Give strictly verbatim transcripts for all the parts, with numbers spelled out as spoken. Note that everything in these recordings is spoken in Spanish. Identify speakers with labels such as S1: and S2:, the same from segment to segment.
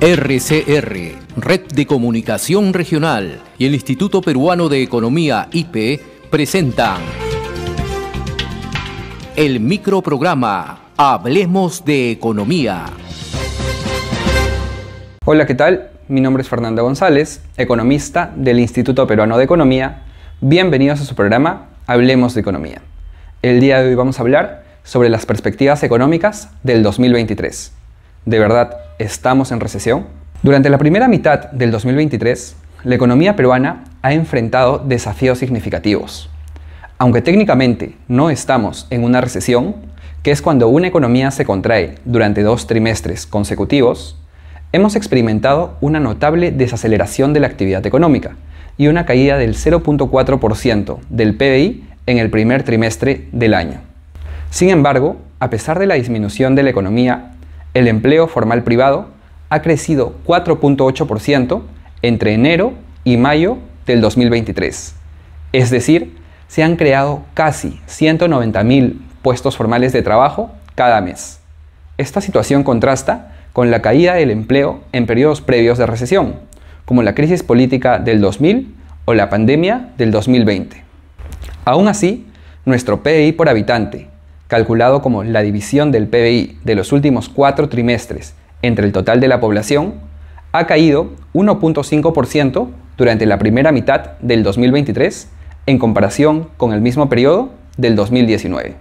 S1: R C R, Red de Comunicación Regional, y el Instituto Peruano de Economía I P E presentan el microprograma Hablemos de Economía.
S2: Hola, ¿qué tal? Mi nombre es Fernando González, economista del Instituto Peruano de Economía. Bienvenidos a su programa Hablemos de Economía. El día de hoy vamos a hablar sobre las perspectivas económicas del dos mil veintitrés. ¿De verdad estamos en recesión? Durante la primera mitad del dos mil veintitrés, la economía peruana ha enfrentado desafíos significativos. Aunque técnicamente no estamos en una recesión, que es cuando una economía se contrae durante dos trimestres consecutivos, hemos experimentado una notable desaceleración de la actividad económica y una caída del cero punto cuatro por ciento del P B I en el primer trimestre del año. Sin embargo, a pesar de la disminución de la economía, el empleo formal privado ha crecido cuatro punto ocho por ciento entre enero y mayo del dos mil veintitrés. Es decir, se han creado casi ciento noventa mil puestos formales de trabajo cada mes. Esta situación contrasta con la caída del empleo en periodos previos de recesión, como la crisis política del dos mil o la pandemia del dos mil veinte. Aún así, nuestro P B I por habitante, calculado como la división del P B I de los últimos cuatro trimestres entre el total de la población, ha caído uno punto cinco por ciento durante la primera mitad del dos mil veintitrés en comparación con el mismo periodo del dos mil diecinueve.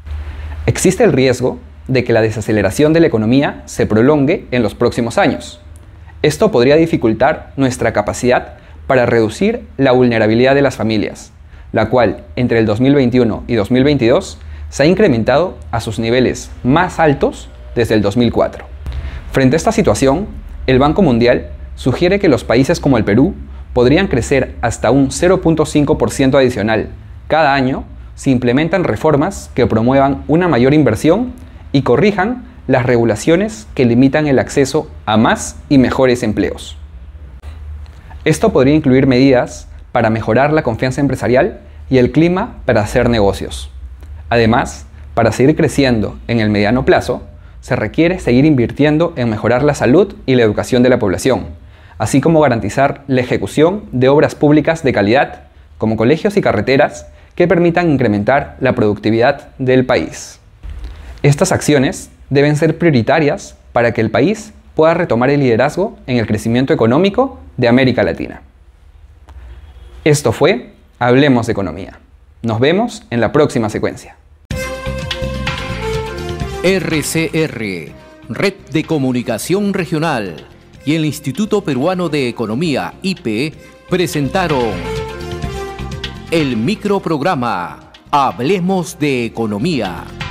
S2: Existe el riesgo de que la desaceleración de la economía se prolongue en los próximos años. Esto podría dificultar nuestra capacidad para reducir la vulnerabilidad de las familias, la cual entre el dos mil veintiuno y dos mil veintidós se ha incrementado a sus niveles más altos desde el dos mil cuatro. Frente a esta situación, el Banco Mundial sugiere que los países como el Perú podrían crecer hasta un cero punto cinco por ciento adicional cada año si implementan reformas que promuevan una mayor inversión y corrijan las regulaciones que limitan el acceso a más y mejores empleos. Esto podría incluir medidas para mejorar la confianza empresarial y el clima para hacer negocios. Además, para seguir creciendo en el mediano plazo, se requiere seguir invirtiendo en mejorar la salud y la educación de la población, así como garantizar la ejecución de obras públicas de calidad, como colegios y carreteras, que permitan incrementar la productividad del país. Estas acciones deben ser prioritarias para que el país pueda retomar el liderazgo en el crecimiento económico de América Latina. Esto fue Hablemos de Economía. Nos vemos en la próxima secuencia.
S1: R C R, Red de Comunicación Regional, y el Instituto Peruano de Economía I P E presentaron el microprograma Hablemos de Economía.